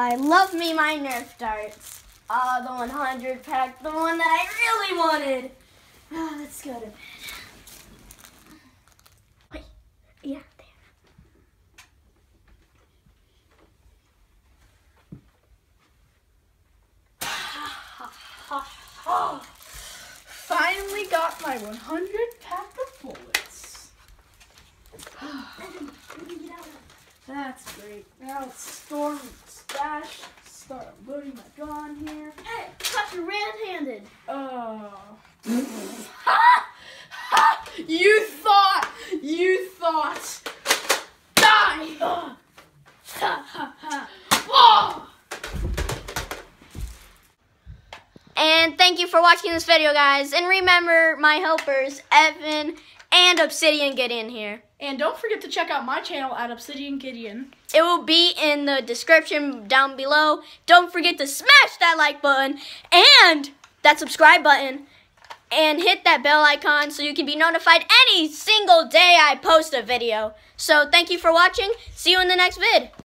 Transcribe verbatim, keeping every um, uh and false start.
I love me my Nerf darts. Ah, uh, the one hundred pack, the one that I really wanted. Ah, let's go to bed. Wait, yeah, there. Finally got my one hundred pack of bullets. That's great. Now let's store, stash, start loading my gun here. Hey, caught you red-handed. Oh. You thought, you thought. Die! Oh. And thank you for watching this video, guys. And remember my helpers, Evan and Obsidian Gideon here. And don't forget to check out my channel at Obsidian Gideon. It will be in the description down below. Don't forget to smash that like button and that subscribe button. And hit that bell icon so you can be notified any single day I post a video. So thank you for watching. See you in the next vid.